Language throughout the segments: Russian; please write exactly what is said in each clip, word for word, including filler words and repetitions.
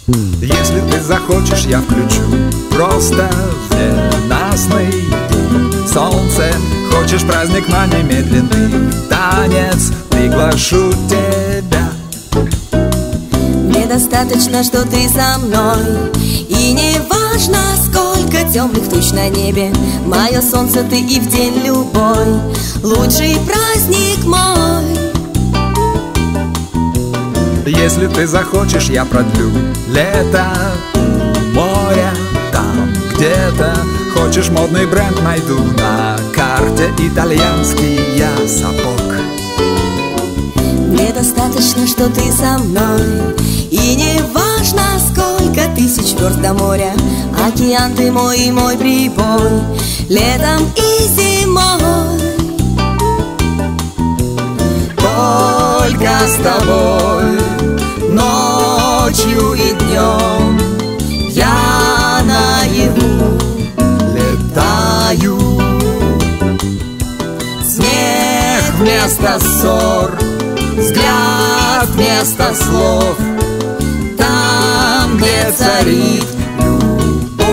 Если ты захочешь, я включу просто в ненастный день солнце. Хочешь праздник на немедленный танец, приглашу тебя. Мне достаточно, что ты со мной, и не важно, сколько темных туч на небе. Мое солнце ты и в день любой, лучший праздник мой. Если ты захочешь, я продлю лето у моря. Там где-то хочешь модный бренд, найду на карте итальянский я сапог. Мне достаточно, что ты со мной, и не важно, сколько тысяч верст до моря. Океан ты мой и мой прибой, летом и зимой. Только с тобой ночью и днем я наяву летаю. Смех вместо ссор, взгляд вместо слов, там, где царит любовь.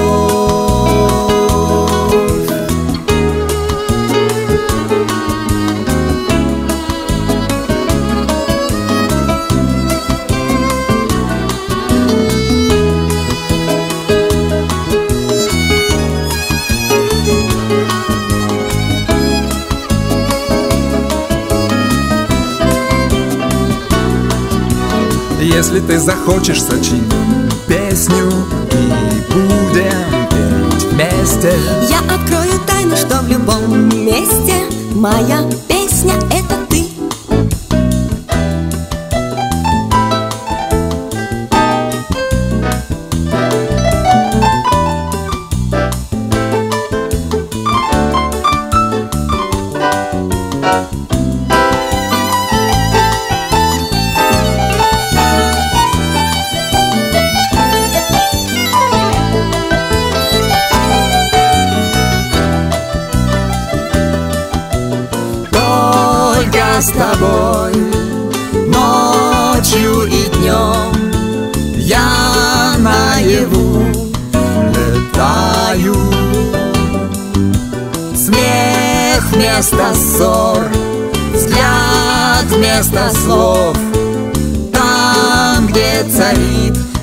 Если ты захочешь, сочиним песню и будем петь вместе. Я открою тайну, что в любом месте моя песня — это ты. С тобой ночью и днем я наяву летаю. Смех вместо ссор, взгляд вместо слов, там, где царит